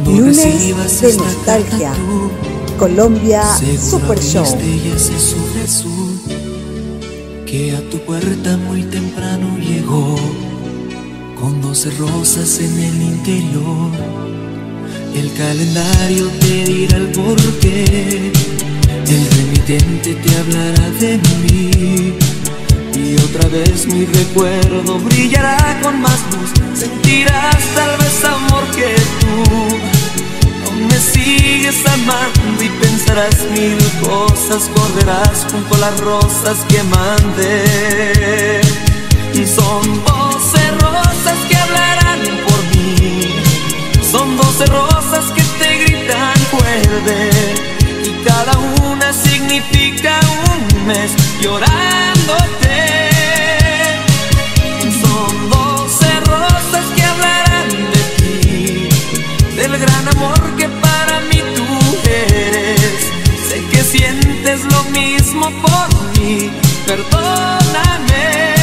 Lunes de nostalgia. Colombia Super Show. Que a tu puerta muy temprano llegó, con 12 rosas en el interior. El calendario te dirá el porqué, el remitente te hablará de mí. Y otra vez mi recuerdo brillará con más luz. Sentirás tal vez amor que tú aún me sigues amando, y pensarás mil cosas. Correrás junto a las rosas que mandé. Y son 12 rosas que hablarán por mí. Son 12 rosas que te gritan vuelve, y cada una significa un mes llorándote. Son 12 rosas que hablarán de ti, del gran amor que para mí tú eres. Sé que sientes lo mismo por mí, perdóname.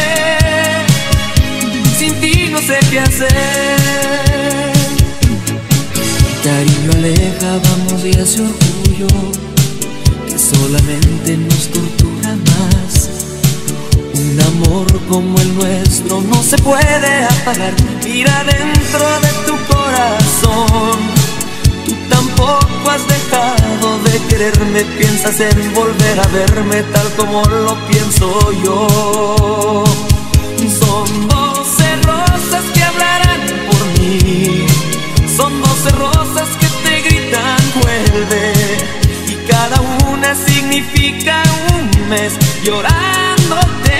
Sin ti no sé qué hacer. Cariño aleja, vamos, y ese orgullo que solamente nos tortura más. Un amor como el nuestro no se puede apagar. Mira dentro de tu corazón, tú tampoco has dejado de quererme. Piensas en volver a verme tal como lo pienso yo. Son 12 rosas que hablarán por mí. Son 12 rosas que te gritan vuelve, y cada una significa un mes llorándote.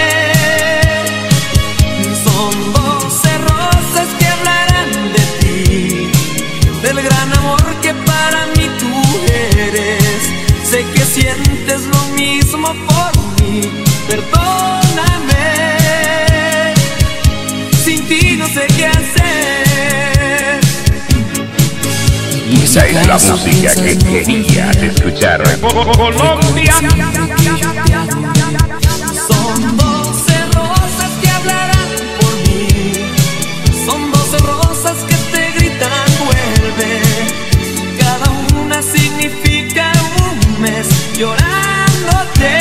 Son 12 rosas que hablarán de ti, del gran amor que para mí tú eres. Sé que sientes lo mismo por mí, perdóname. Sin ti no sé qué hacer. Y esa es la música que querías escuchar. Colombia. Son 12 rosas que hablarán por mí. Son 12 rosas que te gritan vuelve, cada una significa un mes llorándote.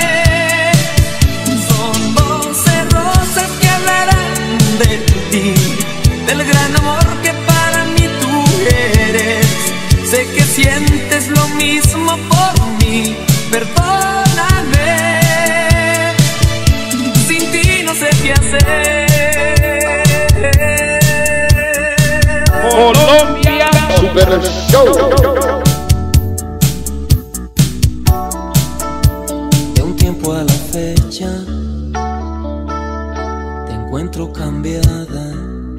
Son 12 rosas que hablarán de ti, del gran amor que para mí tú eres. Sé que sientes lo mismo por mí, perdóname. Sin ti no sé qué hacer. Colombia Super Show. De un tiempo a la fecha te encuentro cambiada.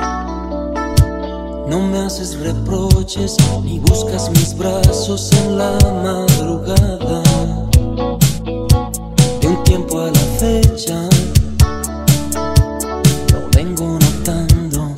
No me haces reproches ni buscas mis brazos en la madrugada. De un tiempo a la fecha lo vengo notando.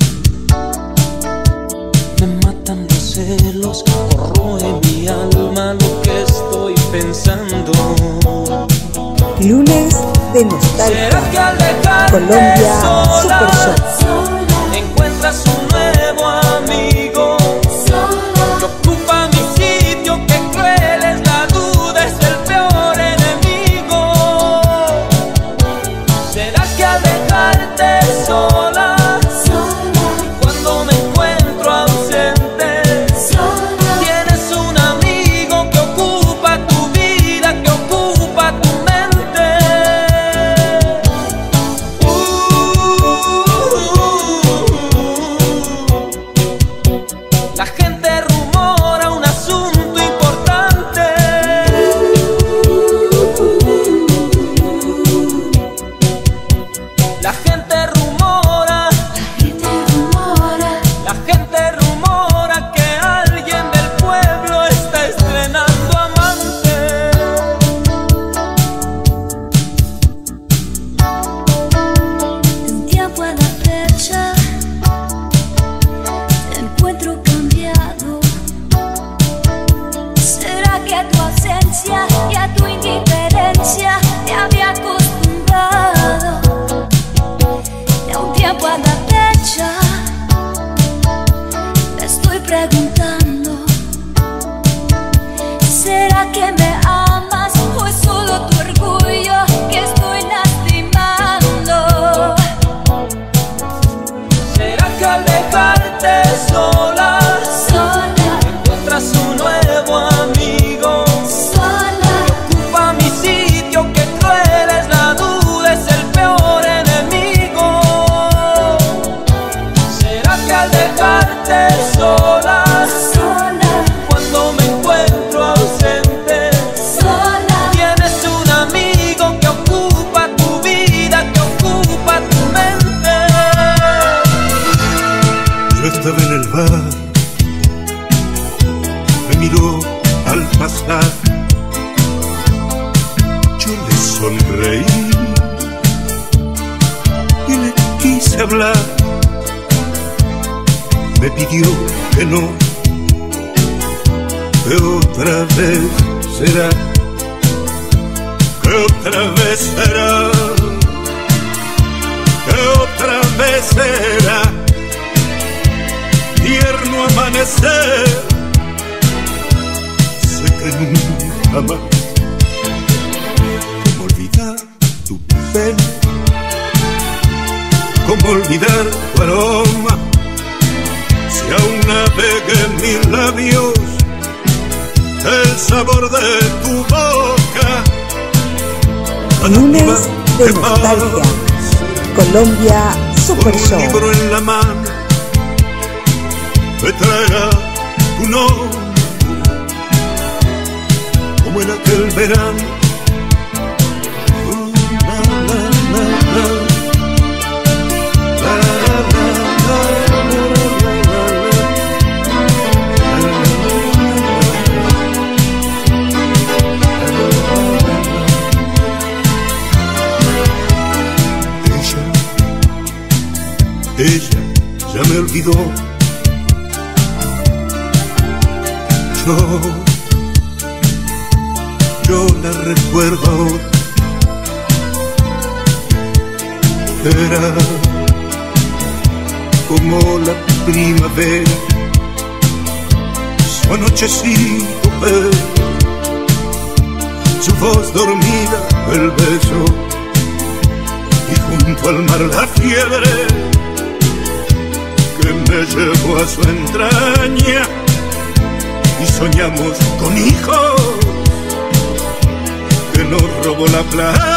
Me matan los celos, corroe mi alma lo que estoy pensando. Lunes de nostalgia. Colombia Super Show. Encuentras un nuevo amigo que ocupa mi sitio. Que cruel es la duda, es el peor enemigo. ¿Será que al dejarte sola, cuando me encuentro ausente, tienes un amigo que ocupa tu vida, que ocupa tu mente? de hablar, me pidió que no, que otra vez será, que otra vez será, que otra vez será, tierno amanecer, sé que nunca más. ¿Cómo olvidar tu pelo? ¿Cómo olvidar tu aroma? Si aún navega en mis labios el sabor de tu boca. Lunes de nostalgia. Colombia Super Show. Con un libro en la mano me traerá tu nombre, como en aquel verano. Ella ya me olvidó. Yo la recuerdo ahora. Era como la primavera, su anochecido pelo, su voz dormida, el beso, y junto al mar la fiebre que me llevó a su entraña, y soñamos con hijos que nos robó la plaza.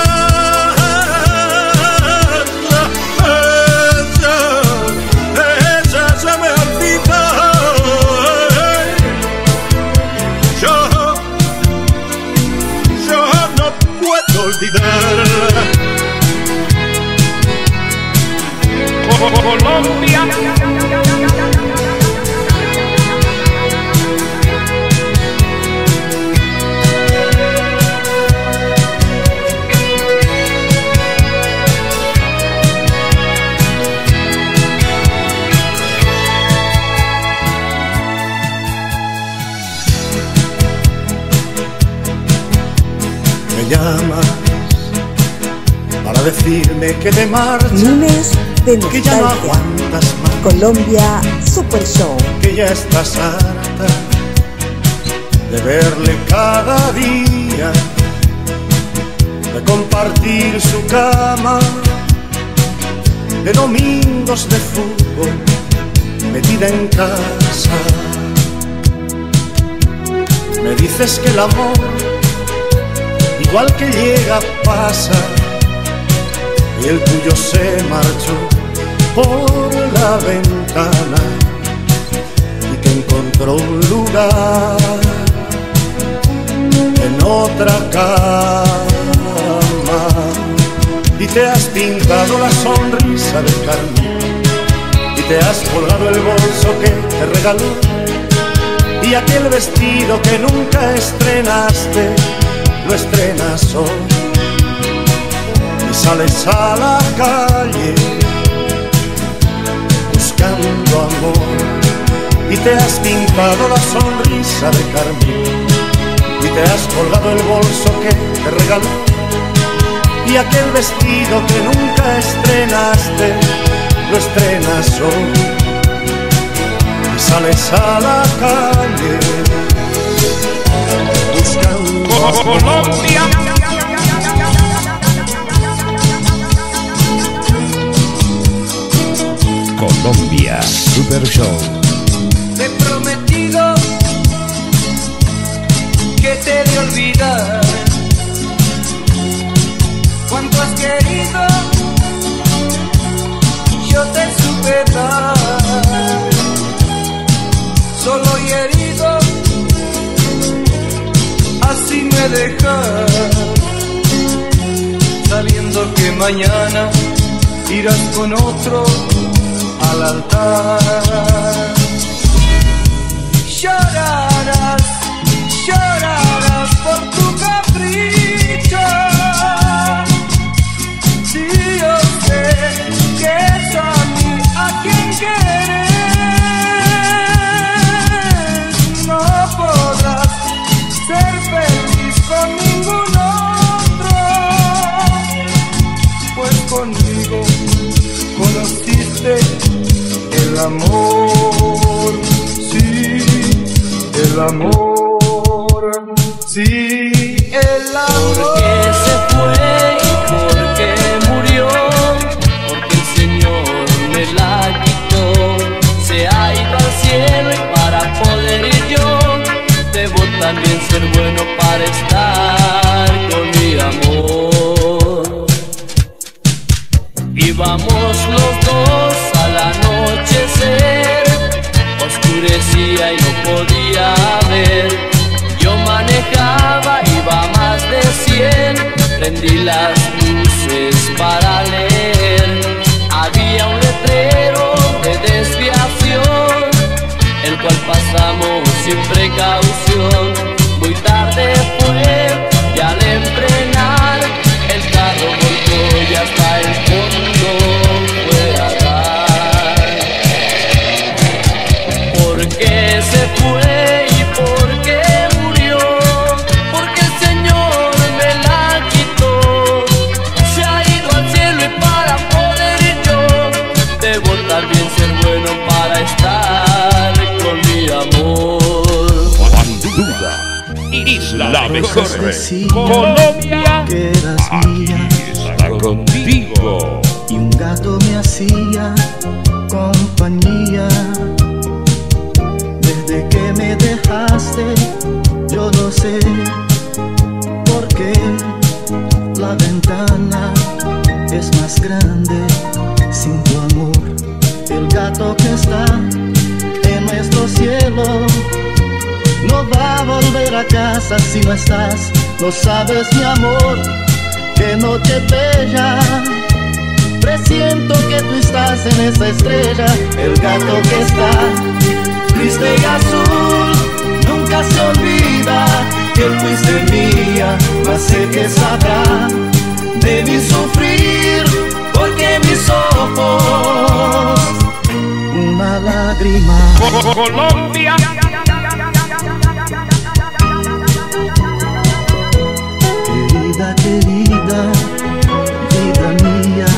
Ella ya me olvidó. Yo no puedo olvidarla. Colombia. Me llamas para decirme que te marchas, Lunes de que ya no nostalgia. aguantas más, Colombia Super Show. que ya estás harta de verle cada día, de compartir su cama, de domingos de fútbol metida en casa. Me dices que el amor, igual que llega, pasa, y el tuyo se marchó por la ventana y que encontró un lugar en otra cama, y te has pintado la sonrisa de carmín y te has colgado el bolso que te regaló y aquel vestido que nunca estrenaste lo estrenas hoy, y sales a la calle buscando amor, y te has pintado la sonrisa de carmín y te has colgado el bolso que te regaló y aquel vestido que nunca estrenaste lo estrenas hoy, y sales a la calle buscando Colombia. Colombia Super Show. Te he prometido que te he de olvidar. Cuanto has querido, yo te supe dar. Solo y herido, así me dejas, sabiendo que mañana irás con otro al altar. Llorarás, llorarás por tu capricho. Sí, yo sé que conmigo conociste el amor, sí, el amor, sí, el amor. Porque se fue y porque murió, porque el Señor me la quitó. Se ha ido al cielo y para poder ir yo debo también ser bueno para estar con mi amor. Íbamos los dos al anochecer, oscurecía y no podía ver. Yo manejaba, iba a más de 100, prendí las luces para leer. Había un letrero de desviación, el cual pasamos sin precaución. Muy tarde fue y al enfrenar el carro volcó y hasta el fondo fue a dar. ¿Por qué se fue y por qué murió? Porque el Señor me la quitó. Se ha ido al cielo y para poder ir yo debo también ser bueno para estar con mi amor. Juan Duda, Isla Mejor, Colombia, que eras mía, está contigo. y un gato me hacía compañía. Desde que me dejaste, yo no sé por qué la ventana es más grande sin tu amor. El gato que está en nuestro cielo no va a volver a casa si no estás. No sabes, mi amor, qué noche bella. Presiento que tú estás en esa estrella. El gato que está triste y azul nunca se olvida que fuiste mía, mas sé que sabrá de mi sufrir, porque mis ojos una lágrima. Colombia, Querida, querida, vida mía,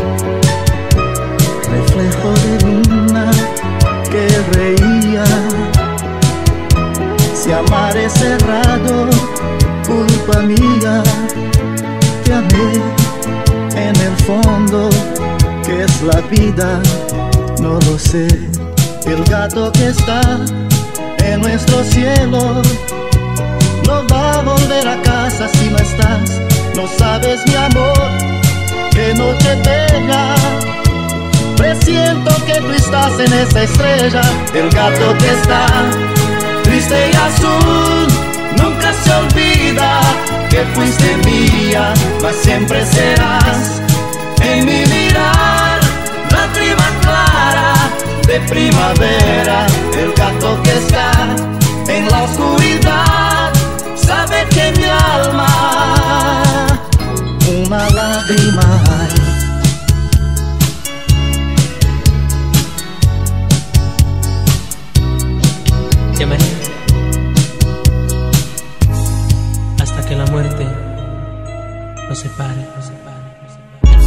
reflejo de luna que reía. Si amar es cerrado, culpa mía. Te amé en el fondo, que es la vida, no lo sé. El gato que está en nuestro cielo no va a volver a casa si no estás. No sabes, mi amor, qué noche bella. Presiento que tú estás en esa estrella. El gato que está triste y azul nunca se olvida que fuiste mía, mas siempre serás en mi mirar, lágrima clara de primavera. El gato que está en la oscuridad sabe que mi alma una lágrima hay. Te amaré hasta que la muerte nos separe, nos separe, nos separe.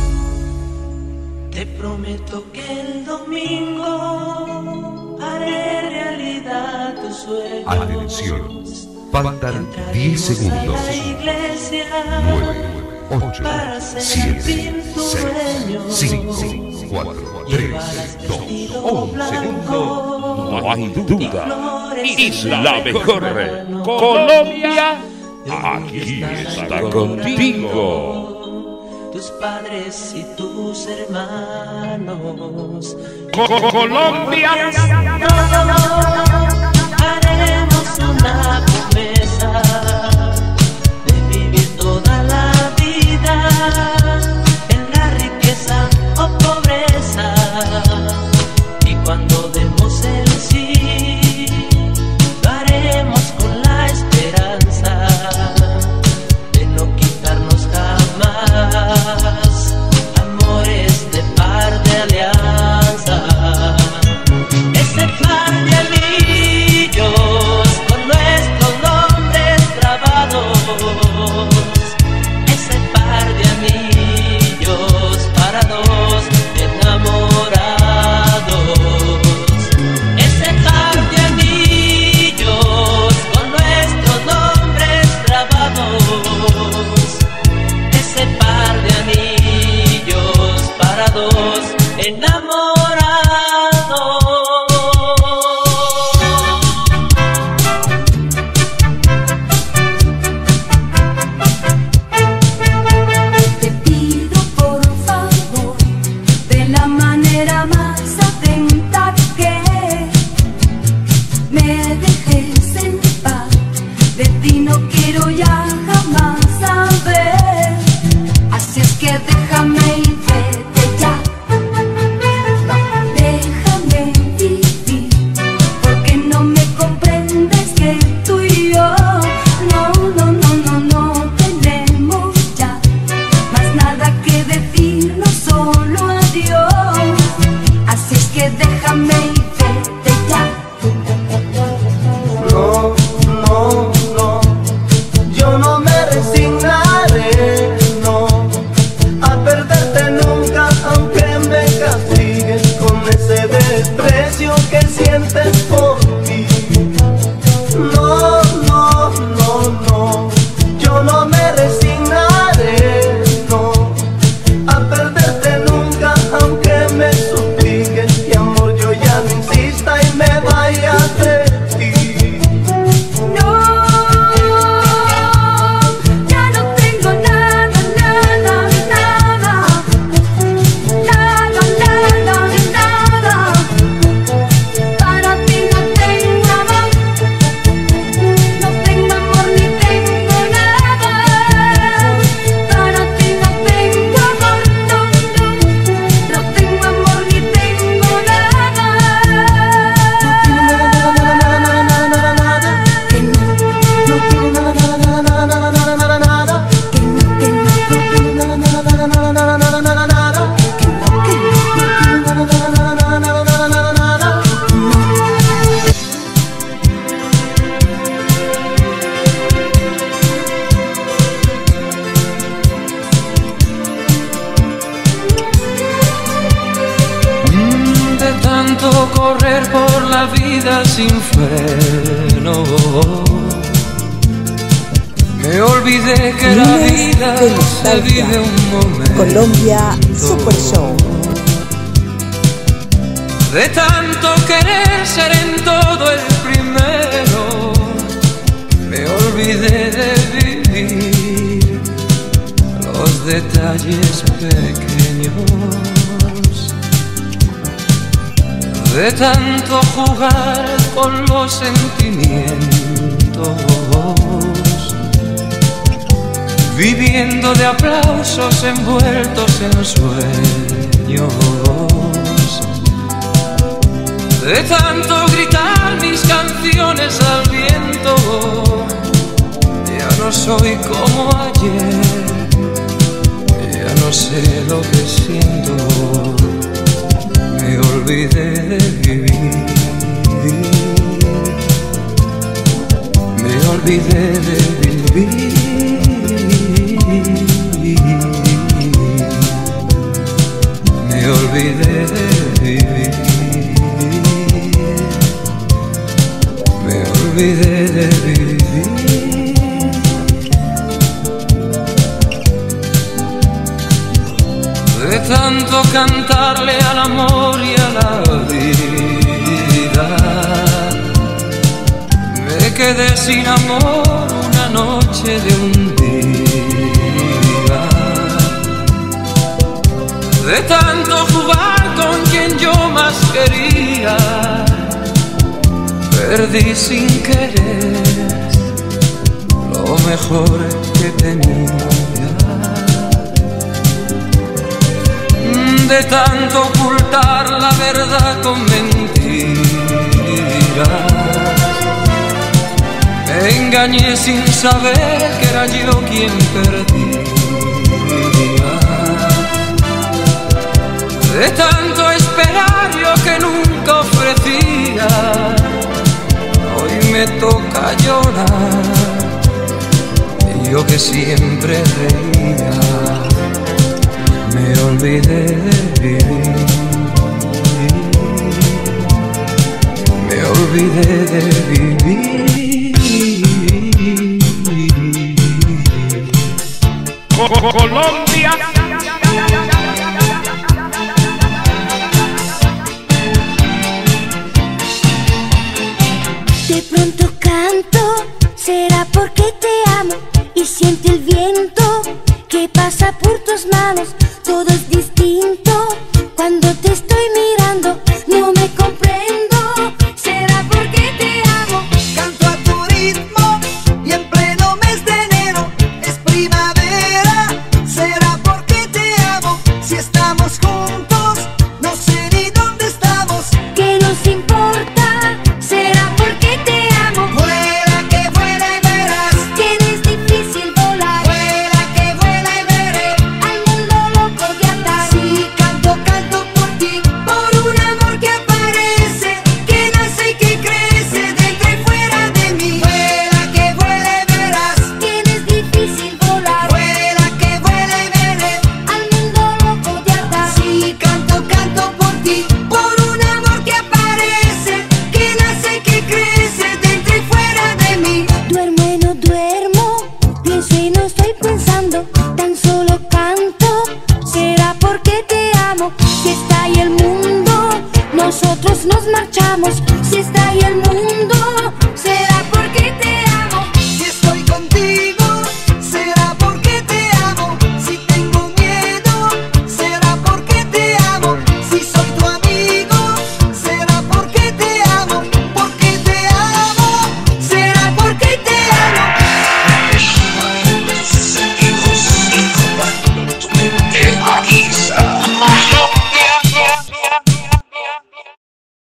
Te prometo que el domingo haré realidad tus sueños. Atención, faltan 10 segundos. 9, 8, 7, 6, 5, 4, 3, 2, 1 segundo. no hay duda. Isla Mejor, Colombia, aquí está contigo. Tus padres y tus hermanos. Colombia, haremos una promesa de vivir toda la vida en la riqueza o pobreza, y cuando demos el sí lo haremos con la esperanza de no quitarnos jamás amores de par de alianza. Ese par de anillos con nuestro que déjame y vete ya. No, no, no, yo no me resignaré, no, a perderte nunca, aunque me castigues con ese desprecio que sientes por mí. No, no, no, no, yo no me resignaré, no, a perderte nunca, aunque me supliques, y amor, yo ya no insista y me vaya de ti. No, ya no tengo nada, nada, nada, nada, nada, nada. Para ti no tengo amor, no tengo amor ni tengo nada. Para ti no tengo amor, no, no, no tengo amor ni tengo nada. De tanto correr por la vida sin freno, me olvidé que la vida se vive un momento. Colombia Super Show. De tanto querer ser en todo el primero, me olvidé de vivir los detalles pequeños. De tanto jugar con los sentimientos, viviendo de aplausos envueltos en sueños. De tanto gritar mis canciones al viento, ya no soy como ayer, ya no sé lo que siento. Me olvidé de vivir, me olvidé de vivir, me olvidé de vivir, me olvidé de vivir. De tanto cantarle al amor y a la vida, me quedé sin amor una noche de un día. De tanto jugar con quien yo más quería, perdí sin querer lo mejor que tenía. De tanto ocultar la verdad con mentiras, me engañé sin saber que era yo quien perdía. De tanto esperar yo que nunca ofrecía, hoy me toca llorar, yo que siempre reía. Me olvidé de vivir, me olvidé de vivir. Colombia. De pronto canto, será porque te amo y siento el viento que pasa por tus manos. Todo es distinto cuando te estoy mirando. No me comprendo, será porque te amo. Canto a tu ritmo y en pleno mes de enero es primavera. Será porque te amo. Si estamos juntos, no sé ni dónde estamos. ¿Qué nos importa? Será porque te amo. Vuela que vuela y verás Que no es difícil volar. Vuela que vuela y veré Al mundo loco de andar. Si canto, canto por ti, por vamos, si está ahí el mundo